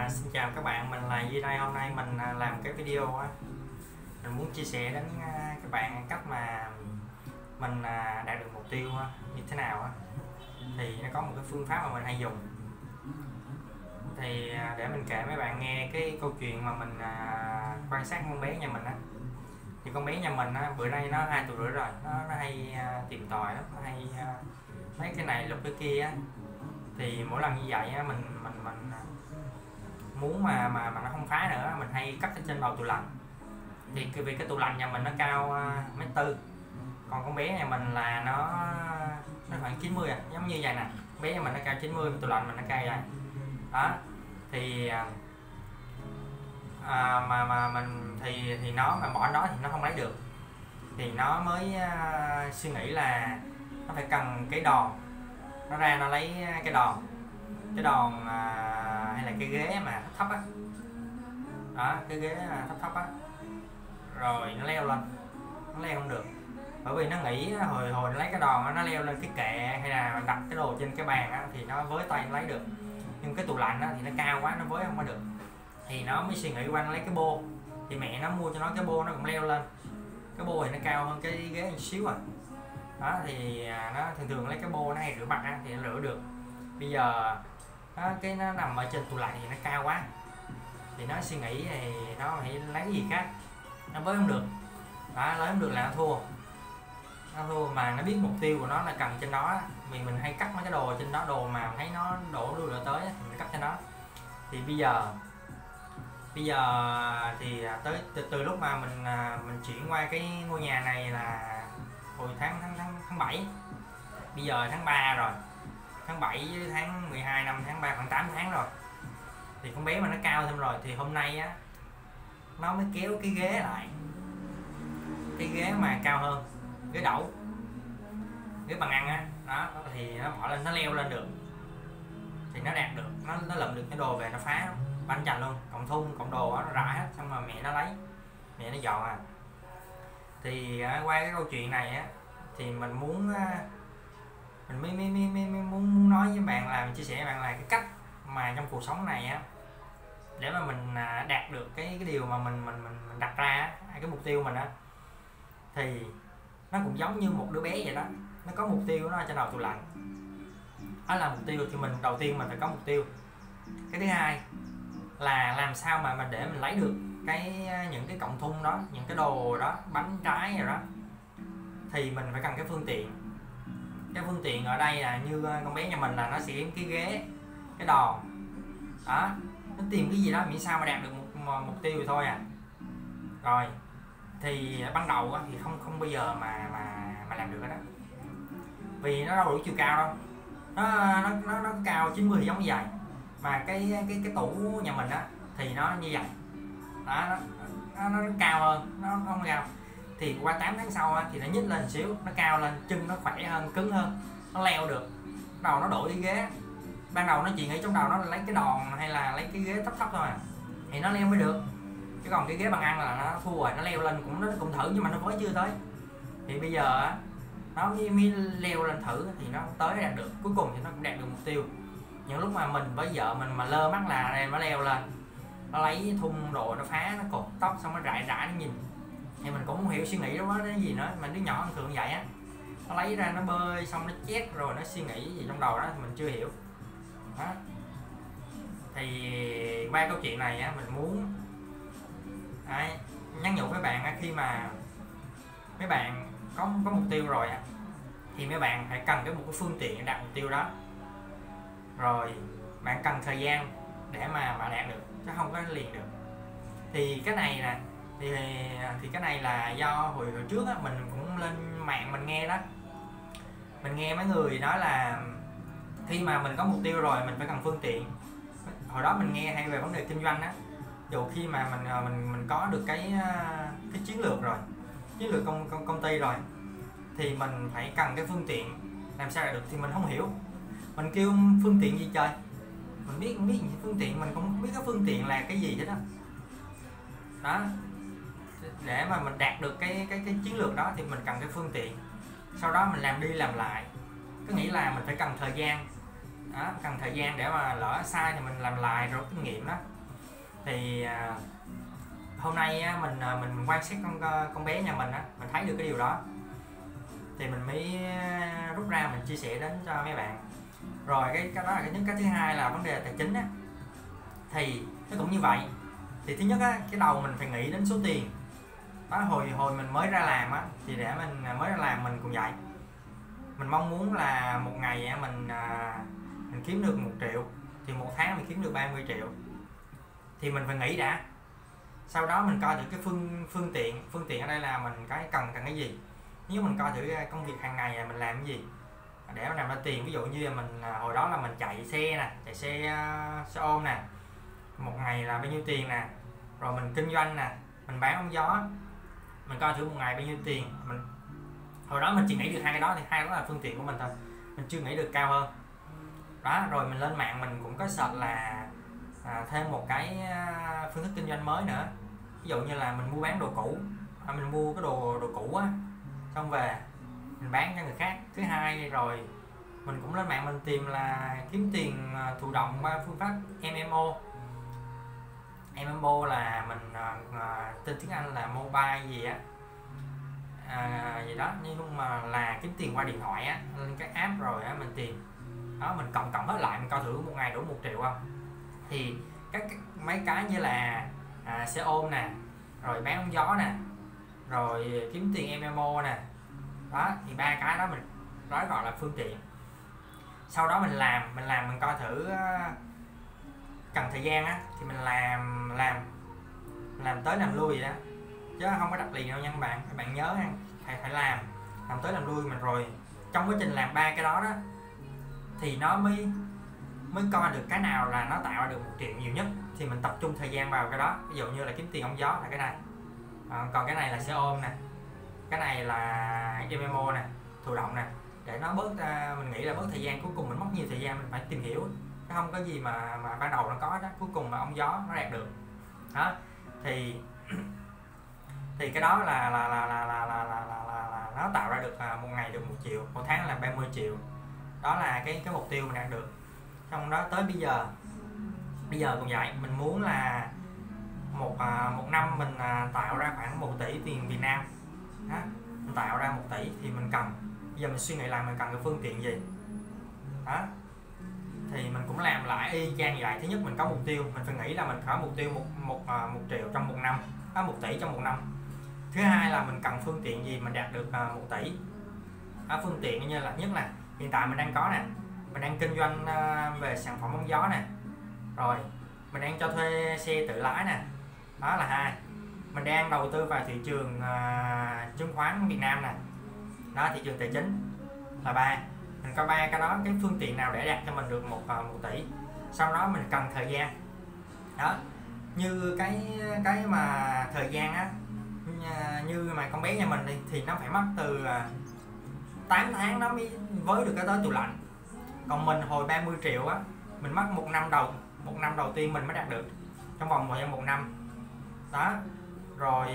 Xin chào các bạn, mình là Duy đây. Hôm nay mình làm cái video á, mình muốn chia sẻ đến các bạn cách mà mình đạt được mục tiêu như thế nào á. Thì nó có một cái phương pháp mà mình hay dùng. Thì để mình kể mấy bạn nghe cái câu chuyện mà mình quan sát con bé nhà mình á. Thì con bé nhà mình á, bữa nay nó 2 tuổi rưỡi rồi, nó hay tìm tòi lắm, nó hay mấy cái này lục cái kia á. Thì mỗi lần như vậy á, mình muốn mà nó không phá nữa, mình hay cắt ở trên đầu tủ lạnh. Thì vì cái tủ lạnh nhà mình nó cao 1m4, còn con bé nhà mình là nó khoảng 90 giống như vậy nè. Con bé nhà mình nó cao 90, tủ lạnh mình nó cao vậy đó. Thì mà mình thì nó mà bỏ nó thì nó không lấy được, thì nó mới suy nghĩ là nó phải cần cái đòn. Nó ra nó lấy cái đòn hay là cái ghế mà thấp á đó, cái ghế thấp á, rồi nó leo lên, nó leo không được, bởi vì nó nghĩ hồi nó lấy cái đòn nó leo lên cái kệ hay là đặt cái đồ trên cái bàn á, thì nó với tay nó lấy được, nhưng cái tủ lạnh á, thì nó cao quá nó với không có được. Thì nó mới suy nghĩ qua nó lấy cái bô, thì mẹ nó mua cho nó cái bô, nó cũng leo lên. Cái bô thì nó cao hơn cái ghế một xíu đó. Thì nó thường lấy cái bô nó hay rửa mặt á, thì nó rửa được. Bây giờ nó nằm ở trên tủ lạnh thì nó cao quá, thì nó suy nghĩ thì nó phải lấy cái gì khác, nó với không được đó, lấy không được là nó thua. Mà nó biết mục tiêu của nó là cần trên đó, vì mình hay cắt mấy cái đồ trên đó, đồ mà thấy nó đổ tới thì mình cắt trên đó. Thì bây giờ thì từ lúc mà mình chuyển qua cái ngôi nhà này là hồi tháng 7, bây giờ tháng 3 rồi, tháng 7 với tháng 12 năm tháng 3 khoảng 8 tháng rồi. Thì con bé mà nó cao thêm rồi, thì hôm nay á nó mới kéo cái ghế lại, cái ghế mà cao hơn, ghế đẩu, ghế bằng ăn á đó, thì nó bỏ lên, nó leo lên được, thì nó đạt được, nó lượm được cái đồ về, nó phá bánh chành luôn, cộng thun cộng đồ đó, nó rải hết, xong rồi mẹ nó lấy, mẹ nó dọn Thì qua cái câu chuyện này á, thì mình muốn mình muốn nói với bạn là mình chia sẻ với bạn là cái cách mà trong cuộc sống này á, để mà mình đạt được cái điều mà mình đặt ra á, cái mục tiêu mình á, thì nó cũng giống như một đứa bé vậy đó. Nó có mục tiêu nó ở trên đầu tủ lạnh, đó là mục tiêu. Thì mình đầu tiên mình phải có mục tiêu. Cái thứ hai là làm sao mà mình để mình lấy được những cái cọng thun đó, những cái đồ đó, bánh trái rồi đó, thì mình phải cần cái phương tiện. Cái phương tiện ở đây là như con bé nhà mình là nó sẽ kiếm cái ghế, cái đòn đó, nó tìm cái gì đó miễn sao mà đạt được mục tiêu thì thôi Rồi thì ban đầu thì không bao giờ mà làm được cái đó, vì nó đâu đủ chiều cao đâu. Nó cao 90 thì giống như vậy, mà cái tủ nhà mình á thì nó như vậy đó, nó cao hơn, nó không cao. Thì qua 8 tháng sau thì nó nhích lên xíu, nó cao lên, chân nó khỏe hơn, cứng hơn, nó leo được. Đầu nó đổi cái ghế, ban đầu nó chỉ nghĩ trong đầu nó là lấy cái đòn hay là lấy cái ghế thấp thôi thì nó leo mới được, chứ còn cái ghế bằng ăn là nó thua rồi. Nó leo lên nó cũng thử nhưng mà nó mới chưa tới. Thì bây giờ nó mới leo lên thử thì nó tới đạt được, cuối cùng thì nó cũng đạt được mục tiêu. Những lúc mà mình với vợ mình mà lơ mắt là đây nó leo lên, nó lấy thun đồ, nó phá, nó cột tóc, xong nó rải nó nhìn, thì mình cũng không hiểu suy nghĩ đó cái gì nữa. Mà đứa nhỏ thường vậy á, nó lấy ra nó bơi xong nó chét rồi nó suy nghĩ gì trong đầu đó thì mình chưa hiểu đó. Thì qua câu chuyện này mình muốn nhắn nhủ với bạn khi mà mấy bạn có mục tiêu rồi thì mấy bạn phải cần một cái phương tiện để đạt mục tiêu đó. Rồi bạn cần thời gian để mà đạt được, chứ không có liền được. Thì cái này nè, thì cái này là do hồi trước mình cũng lên mạng mình nghe đó, mình nghe mấy người nói là khi mà mình có mục tiêu rồi mình phải cần phương tiện. Hồi đó mình nghe hay về vấn đề kinh doanh á, dù khi mà mình có được cái chiến lược rồi, chiến lược công ty rồi, thì mình phải cần cái phương tiện làm sao đạt được. Thì mình không hiểu, mình kêu phương tiện gì trời, mình biết phương tiện, mình cũng không biết cái phương tiện là cái gì hết đó. Để mà mình đạt được cái chiến lược đó thì mình cần cái phương tiện, sau đó mình làm đi làm lại, có nghĩa là mình phải cần thời gian đó, cần thời gian để mà lỡ sai thì mình làm lại rồi kinh nghiệm đó. Thì hôm nay á, mình quan sát con bé nhà mình á, mình thấy được cái điều đó thì mình mới rút ra mình chia sẻ đến cho mấy bạn. Rồi cái đó là cái nhất. Cái thứ hai là vấn đề tài chính á, thì nó cũng như vậy. Thì thứ nhất á, cái đầu mình phải nghĩ đến số tiền đó. Hồi mình mới ra làm á, thì để mình mới ra làm mình cũng vậy, mình mong muốn là một ngày á, mình kiếm được 1 triệu thì một tháng mình kiếm được 30 triệu. Thì mình phải nghĩ đã, sau đó mình coi thử cái phương tiện ở đây là mình cần cái gì. Nếu mình coi thử công việc hàng ngày là mình làm cái gì để mà làm ra tiền. Ví dụ như là mình hồi đó là mình chạy xe nè, chạy xe ôm nè, một ngày là bao nhiêu tiền nè. Rồi mình kinh doanh nè, mình bán ống gió, mình coi thử một ngày bao nhiêu tiền. Hồi đó mình chỉ nghĩ được 2 cái đó, thì 2 đó là phương tiện của mình thôi, mình chưa nghĩ được cao hơn đó. Rồi mình lên mạng mình cũng có search là thêm một cái phương thức kinh doanh mới nữa. Ví dụ như là mình mua bán đồ cũ, mình mua cái đồ cũ á, xong về mình bán cho người khác. Thứ hai rồi mình cũng lên mạng mình tìm là kiếm tiền thụ động qua phương pháp MMO. MMO là mình tên tiếng Anh là mobile gì á, gì đó, nhưng mà là kiếm tiền qua điện thoại á, lên cái app rồi á mình tìm đó. Mình cộng hết lại mình coi thử một ngày đủ 1 triệu không. Thì mấy cái như là xe ôm nè, rồi bán ống gió nè, rồi kiếm tiền MMO nè đó, thì 3 cái đó mình nói gọi là phương tiện. Sau đó mình làm mình coi thử cần thời gian á, thì mình làm tới làm lui vậy đó, chứ không có đặt liền đâu nha các bạn nhớ nha. Phải làm tới làm lui mình. Rồi trong quá trình làm 3 cái đó đó thì nó mới coi được cái nào là nó tạo ra được 1 triệu nhiều nhất, thì mình tập trung thời gian vào cái đó. Ví dụ như là kiếm tiền ống gió là cái này, còn cái này là xe ôm nè, cái này là MMO nè, thụ động nè, để nó bớt mình nghĩ là bớt thời gian. Cuối cùng mình mất nhiều thời gian mình phải tìm hiểu, chứ không có gì mà ban đầu nó có đó, cuối cùng mà ống gió nó đạt được đó. Thì cái đó là nó tạo ra được một ngày được 1 triệu, một tháng là 30 triệu. Đó là cái mục tiêu mình đạt được. Trong đó tới bây giờ cũng vậy, mình muốn là một năm mình tạo ra khoảng 1 tỷ tiền Việt Nam đó. Mình tạo ra 1 tỷ thì mình cần, bây giờ mình suy nghĩ lại mình cần cái phương tiện gì đó, thì mình cũng làm lại y chang vậy. Thứ nhất mình có mục tiêu, mình phải nghĩ là mình có mục tiêu 1 triệu trong 1 năm, 1 tỷ trong 1 năm. Thứ hai là mình cần phương tiện gì mình đạt được 1 tỷ. Phương tiện như là nhất là hiện tại mình đang có nè, mình đang kinh doanh về sản phẩm ống gió nè, rồi mình đang cho thuê xe tự lái nè, đó là 2. Mình đang đầu tư vào thị trường chứng khoán Việt Nam nè, đó, thị trường tài chính là 3. Mình có 3 cái đó, cái phương tiện nào để đạt cho mình được 1 tỷ. Sau đó mình cần thời gian đó, như cái mà thời gian á, như mà con bé nhà mình thì nó phải mất từ 8 tháng nó mới với được cái tới tủ lạnh. Còn mình hồi 30 triệu á, mình mất 1 năm đầu tiên mình mới đạt được, trong vòng 1 năm đó. Rồi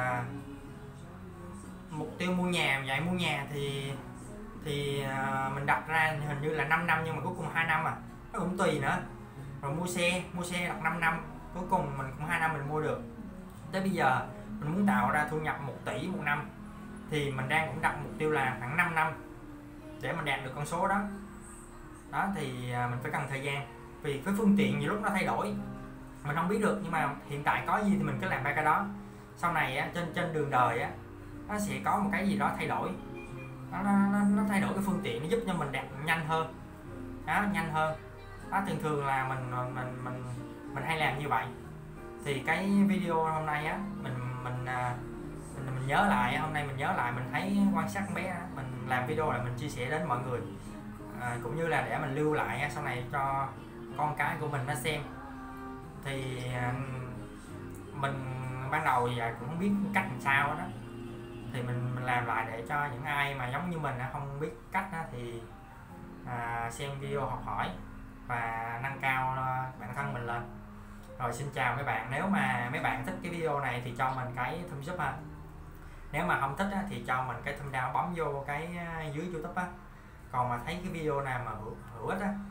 mục tiêu mua nhà vậy, mua nhà thì mình đặt ra hình như là 5 năm, nhưng mà cuối cùng 2 năm nó cũng tùy nữa. Rồi mua xe đặt 5 năm, cuối cùng mình cũng 2 năm mình mua được. Tới bây giờ mình muốn tạo ra thu nhập 1 tỷ 1 năm thì mình đang cũng đặt mục tiêu là khoảng 5 năm để mình đạt được con số đó. Đó thì mình phải cần thời gian, vì cái phương tiện nhiều lúc nó thay đổi mình không biết được, nhưng mà hiện tại có gì thì mình cứ làm 3 cái đó. Sau này á, trên đường đời á, nó sẽ có một cái gì đó thay đổi, nó thay đổi cái phương tiện, nó giúp cho mình đạt nhanh hơn đó, thường là mình hay làm như vậy. Thì cái video hôm nay á, mình nhớ lại, hôm nay mình nhớ lại, mình thấy quan sát con bé, mình làm video lại mình chia sẻ đến mọi người, cũng như là để mình lưu lại sau này cho con cái của mình nó xem. Thì mình ban đầu giờ cũng không biết cách làm sao đó, thì mình làm lại để cho những ai mà giống như mình không biết cách thì xem video học hỏi và nâng cao bản thân mình lên. Rồi xin chào mấy bạn, nếu mà mấy bạn thích cái video này thì cho mình cái thumbs up ha. Nếu mà không thích thì cho mình cái thumbs down, bấm vô cái dưới YouTube á. Còn mà thấy cái video nào mà hữu ích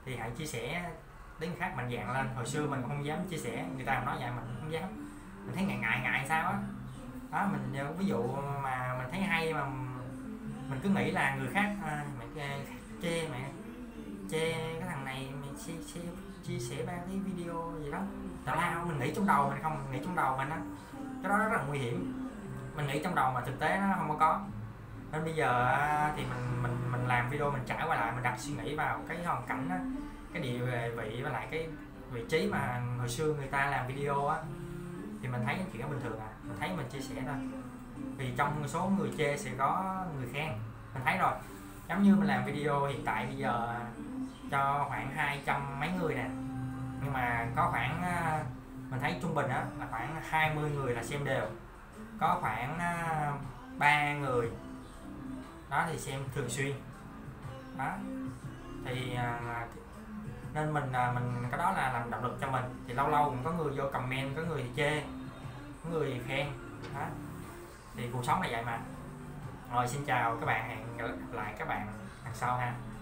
thì hãy chia sẻ đến người khác mạnh dạn lên. Hồi xưa mình không dám chia sẻ, người ta nói vậy mình không dám, mình thấy ngại sao á đó. Mình ví dụ mà mình thấy hay mà mình cứ nghĩ là người khác mày chê cái thằng này, mày chia sẻ ba cái video gì đó tào lao. Mình nghĩ trong đầu mình không, nghĩ trong đầu mình á, cái đó rất là nguy hiểm. Mình nghĩ trong đầu mà thực tế nó không có. Nên bây giờ thì mình làm video, mình trải qua lại, mình đặt suy nghĩ vào cái hoàn cảnh á, cái địa vị với lại cái vị trí mà hồi xưa người ta làm video á, thì mình thấy chuyện đó bình thường mình thấy mình chia sẻ thôi. Vì trong số người chê sẽ có người khen, mình thấy rồi. Giống như mình làm video hiện tại bây giờ cho khoảng 200 mấy người nè, nhưng mà có khoảng mình thấy trung bình á là khoảng 20 người là xem đều, có khoảng 3 người đó thì xem thường xuyên đó. Thì nên mình cái đó là làm động lực cho mình. Thì lâu lâu cũng có người vô comment, có người thì chê, có người thì khen đó. Thì cuộc sống là vậy mà. Rồi xin chào các bạn, hẹn gặp lại các bạn lần sau ha.